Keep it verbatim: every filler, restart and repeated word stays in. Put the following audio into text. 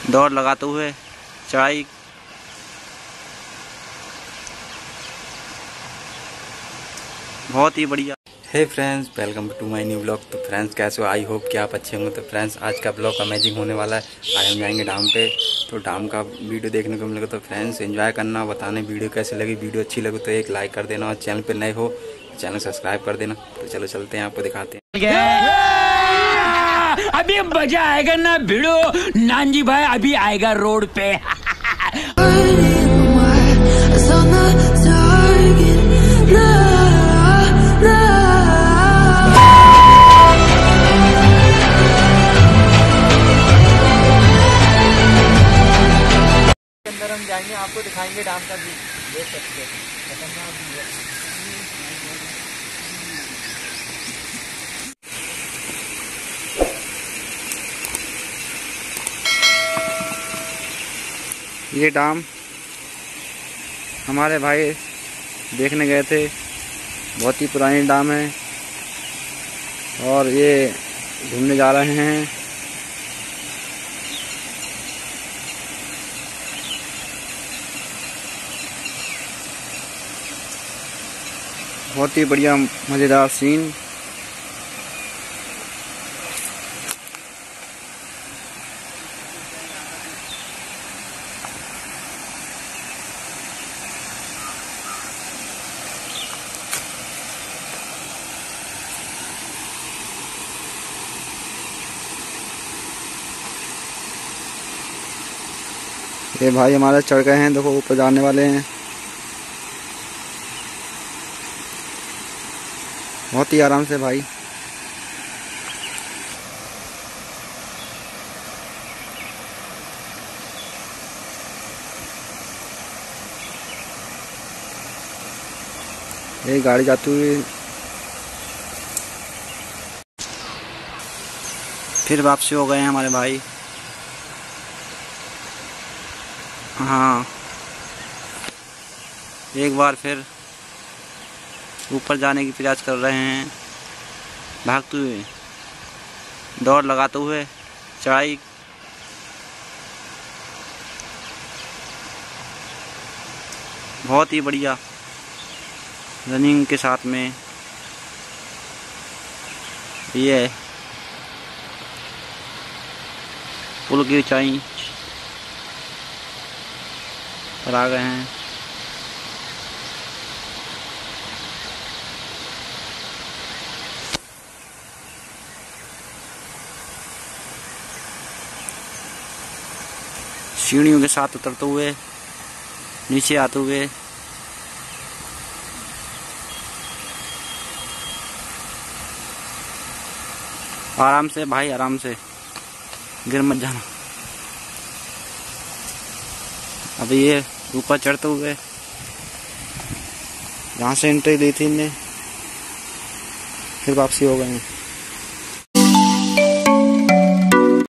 दौड़ लगाते हुए चढ़ाई बहुत ही बढ़िया। Hey friends, welcome to my new blog. तो फ्रेंड्स कैसे हो? आई होप कि आप अच्छे होंगे। तो फ्रेंड्स आज का ब्लॉग अमेजिंग होने वाला है। आज हम जाएंगे डाम पे, तो डाम का वीडियो देखने को मिलेगा। तो फ्रेंड्स एंजॉय करना, बताने वीडियो कैसी लगी। वीडियो अच्छी लगे तो एक लाइक कर देना और चैनल पे नए हो चैनल सब्सक्राइब कर देना। तो चलो चलते हैं, आपको दिखाते हैं। अभी मजा आएगा ना भिड़ो, नानजी भाई अभी आएगा रोड पे। अंदर हम जाएंगे, आपको दिखाएंगे डाम का व्यू। देख सकते हैं खतरनाक व्यू है। ये डाम हमारे भाई देखने गए थे। बहुत ही पुरानी डाम है और ये घूमने जा रहे हैं। बहुत ही बढ़िया मज़ेदार सीन। ये भाई हमारे चढ़ गए हैं, देखो ऊपर जाने वाले हैं। बहुत ही आराम से भाई। ये गाड़ी जाती हुई फिर वापसी हो गए हैं हमारे भाई। हाँ, एक बार फिर ऊपर जाने की प्रयास कर रहे हैं, भागते हुए, दौड़ लगाते हुए चढ़ाई बहुत ही बढ़िया रनिंग के साथ में। ये पुल की ऊंचाई पर आ गए हैं। सीढ़ियों के साथ उतरते हुए नीचे आते हुए आराम से भाई, आराम से, गिर मत जाना। अभी ये ऊपर चढ़ते हुए जहाँ से एंट्री दी थी इनने, फिर वापसी हो गए हैं।